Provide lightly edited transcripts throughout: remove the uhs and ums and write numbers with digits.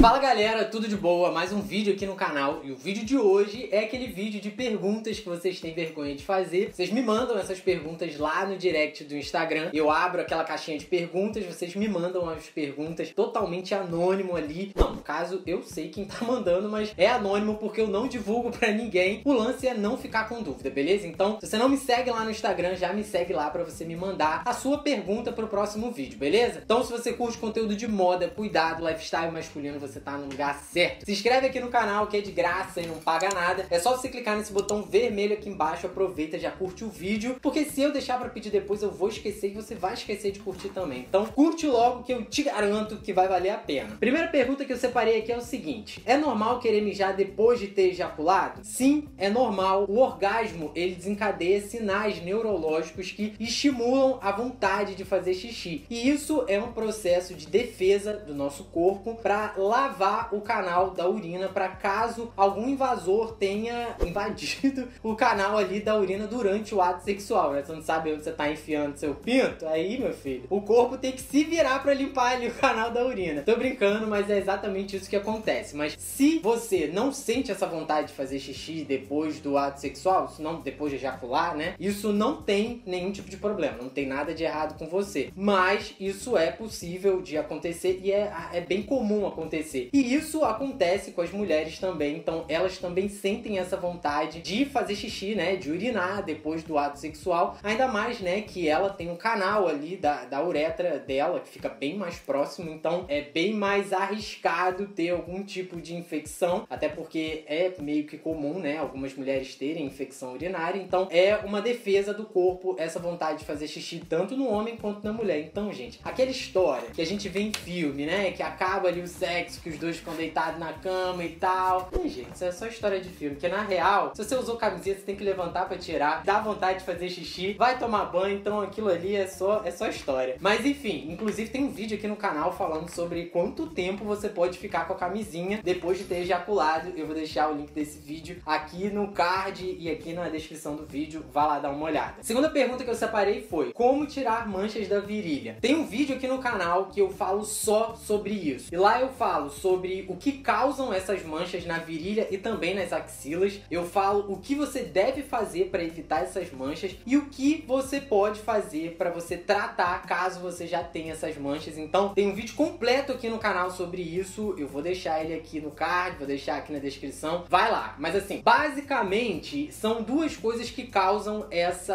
Fala galera, tudo de boa? Mais um vídeo aqui no canal e o vídeo de hoje é aquele vídeo de perguntas que vocês têm vergonha de fazer. Vocês me mandam essas perguntas lá no direct do Instagram, eu abro aquela caixinha de perguntas, vocês me mandam as perguntas totalmente anônimo ali. Não, no caso eu sei quem tá mandando, mas é anônimo porque eu não divulgo pra ninguém. O lance é não ficar com dúvida, beleza? Então, se você não me segue lá no Instagram, já me segue lá pra você me mandar a sua pergunta pro próximo vídeo, beleza? Então, se você curte conteúdo de moda, cuidado, lifestyle masculino, você tá no lugar certo. Se inscreve aqui no canal que é de graça e não paga nada. É só você clicar nesse botão vermelho aqui embaixo, aproveita, já curte o vídeo, porque se eu deixar pra pedir depois eu vou esquecer e você vai esquecer de curtir também. Então curte logo que eu te garanto que vai valer a pena. Primeira pergunta que eu separei aqui é o seguinte: é normal querer mijar depois de ter ejaculado? Sim, é normal. O orgasmo, ele desencadeia sinais neurológicos que estimulam a vontade de fazer xixi. E isso é um processo de defesa do nosso corpo para lavar o canal da urina, para caso algum invasor tenha invadido o canal ali da urina durante o ato sexual, né? Você não sabe onde você tá enfiando seu pinto? Aí, meu filho, o corpo tem que se virar para limpar ali o canal da urina. Tô brincando, mas é exatamente isso que acontece. Mas se você não sente essa vontade de fazer xixi depois do ato sexual, se não depois de ejacular, né? Isso não tem nenhum tipo de problema, não tem nada de errado com você. Mas isso é possível de acontecer e é bem comum acontecer. E isso acontece com as mulheres também, então elas também sentem essa vontade de fazer xixi, né, de urinar depois do ato sexual, ainda mais, né, que ela tem um canal ali da uretra dela, que fica bem mais próximo, então é bem mais arriscado ter algum tipo de infecção, até porque é meio que comum, né, algumas mulheres terem infecção urinária, então é uma defesa do corpo essa vontade de fazer xixi tanto no homem quanto na mulher. Então, gente, aquela história que a gente vê em filme, né, que acaba ali o sexo, que os dois ficam deitados na cama e tal. E, gente, isso é só história de filme, porque na real, se você usou camiseta, você tem que levantar pra tirar, dá vontade de fazer xixi, vai tomar banho, então aquilo ali é só história. Mas enfim, inclusive tem um vídeo aqui no canal falando sobre quanto tempo você pode ficar com a camisinha depois de ter ejaculado. Eu vou deixar o link desse vídeo aqui no card e aqui na descrição do vídeo, vai lá dar uma olhada. A segunda pergunta que eu separei foi: como tirar manchas da virilha? Tem um vídeo aqui no canal que eu falo só sobre isso. E lá eu falo sobre o que causam essas manchas na virilha e também nas axilas. Eu falo o que você deve fazer para evitar essas manchas e o que você pode fazer para você tratar caso você já tenha essas manchas. Então tem um vídeo completo aqui no canal sobre isso. Eu vou deixar ele aqui no card, vou deixar aqui na descrição. Vai lá. Mas assim, basicamente são duas coisas que causam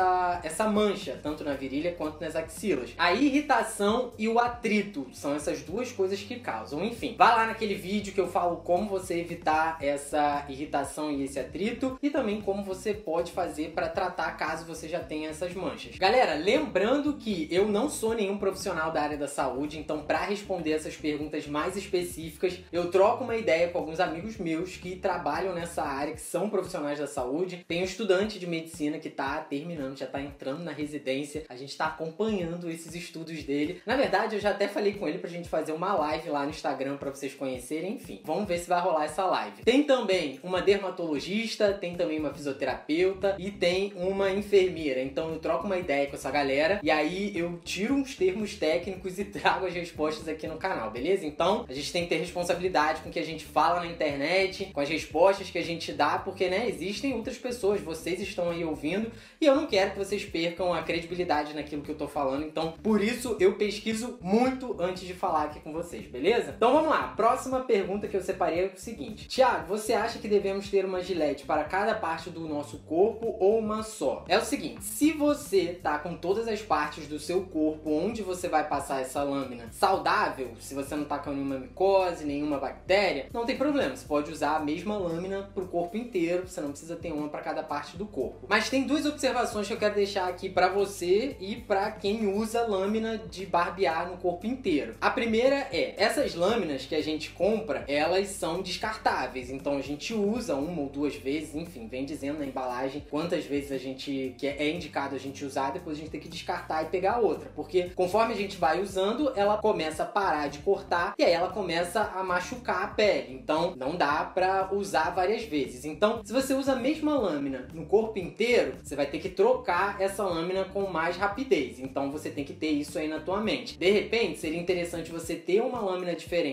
essa mancha, tanto na virilha quanto nas axilas. A irritação e o atrito são essas duas coisas que causam. Enfim, vai lá naquele vídeo que eu falo como você evitar essa irritação e esse atrito e também como você pode fazer para tratar caso você já tenha essas manchas. Galera, lembrando que eu não sou nenhum profissional da área da saúde, então para responder essas perguntas mais específicas, eu troco uma ideia com alguns amigos meus que trabalham nessa área, que são profissionais da saúde. Tem um estudante de medicina que tá terminando, já tá entrando na residência, a gente tá acompanhando esses estudos dele. Na verdade, eu já até falei com ele pra gente fazer uma live lá no Instagram pra vocês conhecerem, enfim. Vamos ver se vai rolar essa live. Tem também uma dermatologista, tem também uma fisioterapeuta e tem uma enfermeira. Então eu troco uma ideia com essa galera e aí eu tiro uns termos técnicos e trago as respostas aqui no canal, beleza? Então a gente tem que ter responsabilidade com o que a gente fala na internet, com as respostas que a gente dá, porque, né, existem outras pessoas, vocês estão aí ouvindo e eu não quero que vocês percam a credibilidade naquilo que eu tô falando. Então, por isso eu pesquiso muito antes de falar aqui com vocês, beleza? Então vamos lá, próxima pergunta que eu separei é o seguinte: Thiago, você acha que devemos ter uma gilete para cada parte do nosso corpo ou uma só? É o seguinte, se você tá com todas as partes do seu corpo onde você vai passar essa lâmina saudável, se você não tá com nenhuma micose, nenhuma bactéria, não tem problema, você pode usar a mesma lâmina pro corpo inteiro, você não precisa ter uma para cada parte do corpo. Mas tem duas observações que eu quero deixar aqui para você e para quem usa lâmina de barbear no corpo inteiro. A primeira é, essas lâminas que a gente compra, elas são descartáveis, então a gente usa uma ou duas vezes, enfim, vem dizendo na embalagem quantas vezes a gente, que é indicado a gente usar, depois a gente tem que descartar e pegar outra, porque conforme a gente vai usando, ela começa a parar de cortar e aí ela começa a machucar a pele, então não dá pra usar várias vezes. Então, se você usa a mesma lâmina no corpo inteiro, você vai ter que trocar essa lâmina com mais rapidez, então você tem que ter isso aí na tua mente. De repente, seria interessante você ter uma lâmina diferente pro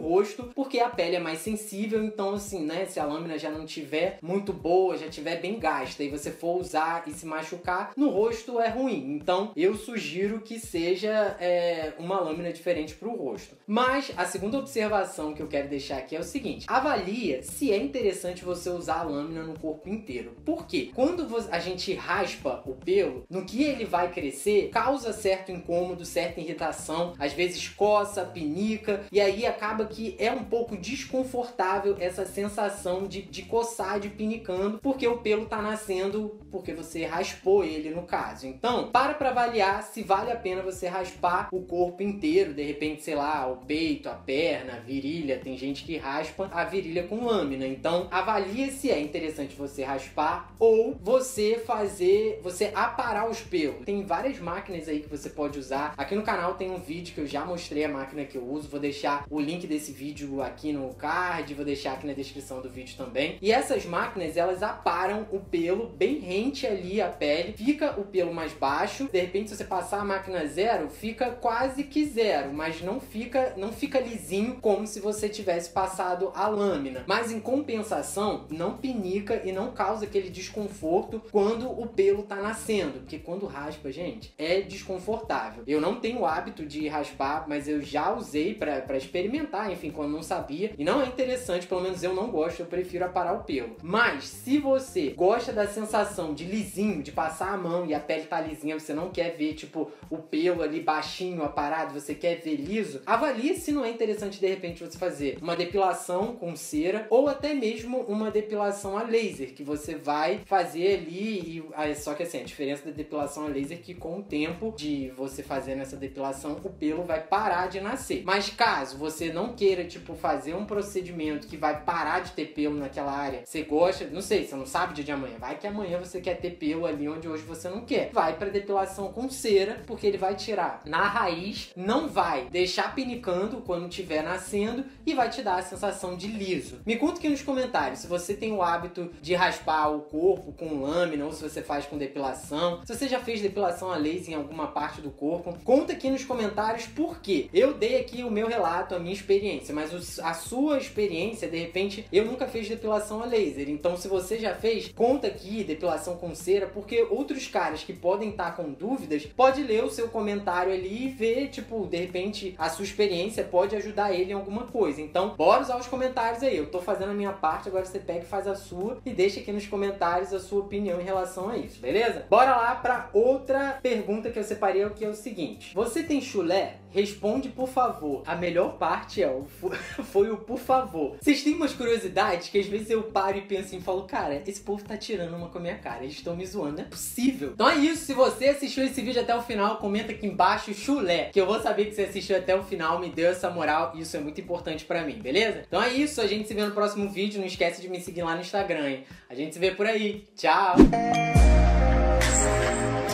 rosto, porque a pele é mais sensível, então assim, né, se a lâmina já não tiver muito boa, já tiver bem gasta e você for usar e se machucar, no rosto é ruim. Então eu sugiro que seja uma lâmina diferente para o rosto. Mas a segunda observação que eu quero deixar aqui é o seguinte: avalia se é interessante você usar a lâmina no corpo inteiro. Por quê? Quando a gente raspa o pelo, no que ele vai crescer, causa certo incômodo, certa irritação, às vezes coça, pinica, e aí acaba que é um pouco desconfortável essa sensação de coçar, de pinicando, porque o pelo tá nascendo, porque você raspou ele no caso. Então, para avaliar se vale a pena você raspar o corpo inteiro, de repente, sei lá, o peito, a perna, a virilha. Tem gente que raspa a virilha com lâmina. Então, avalie se é interessante você raspar ou você aparar os pelos. Tem várias máquinas aí que você pode usar. Aqui no canal tem um vídeo que eu já mostrei a máquina que eu uso. Vou deixar o link desse vídeo aqui no card, vou deixar aqui na descrição do vídeo também. E essas máquinas, elas aparam o pelo bem rente ali à pele. Fica o pelo mais baixo. De repente, se você passar a máquina zero, fica quase que zero, mas não fica lisinho como se você tivesse passado a lâmina. Mas em compensação, não pinica e não causa aquele desconforto quando o pelo tá nascendo, porque quando raspa, gente, é desconfortável. Eu não tenho o hábito de raspar, mas eu já usei pra experimentar, enfim, quando não sabia, e não é interessante, pelo menos eu não gosto, eu prefiro aparar o pelo. Mas se você gosta da sensação de lisinho, de passar a mão e a pele tá lisinha, você não quer ver, tipo, o pelo ali baixinho, aparado, você quer ver liso, avalie se não é interessante, de repente, você fazer uma depilação com cera ou até mesmo uma depilação a laser, que você vai fazer ali, só que assim, a diferença da depilação a laser é que com o tempo de você fazendo essa depilação, o pelo vai parar de nascer. Mas caso você não queira, tipo, fazer um procedimento que vai parar de ter pelo naquela área, você gosta, não sei, você não sabe o dia de amanhã, vai que amanhã você quer ter pelo ali onde hoje você não quer, vai pra depilação com cera, porque ele vai tirar na raiz, não vai deixar pinicando quando estiver nascendo e vai te dar a sensação de liso. Me conta aqui nos comentários se você tem o hábito de raspar o corpo com lâmina ou se você faz com depilação, se você já fez depilação a laser em alguma parte do corpo. Conta aqui nos comentários por quê. Eu dei aqui o meu relato, a minha experiência, mas a sua experiência, de repente, eu nunca fiz depilação a laser. Então, se você já fez, conta aqui depilação com cera, porque outros caras que podem estar com dúvidas, pode ler o seu comentário ali e ver, tipo, de repente, a sua experiência pode ajudar ele em alguma coisa. Então, bora usar os comentários aí. Eu tô fazendo a minha parte, agora você pega e faz a sua e deixa aqui nos comentários a sua opinião em relação a isso, beleza? Bora lá pra outra pergunta que eu separei, que é o seguinte: você tem chulé? Responde, por favor. A melhor parte foi o por favor. Vocês têm umas curiosidades que às vezes eu paro e penso e falo, cara, esse povo tá tirando uma com a minha cara, eles estão me zoando, não é possível. Então é isso, se você assistiu esse vídeo até o final, comenta aqui embaixo chulé, que eu vou saber que você assistiu até o final, me deu essa moral, e isso é muito importante pra mim, beleza? Então é isso, a gente se vê no próximo vídeo, não esquece de me seguir lá no Instagram, hein? A gente se vê por aí, tchau!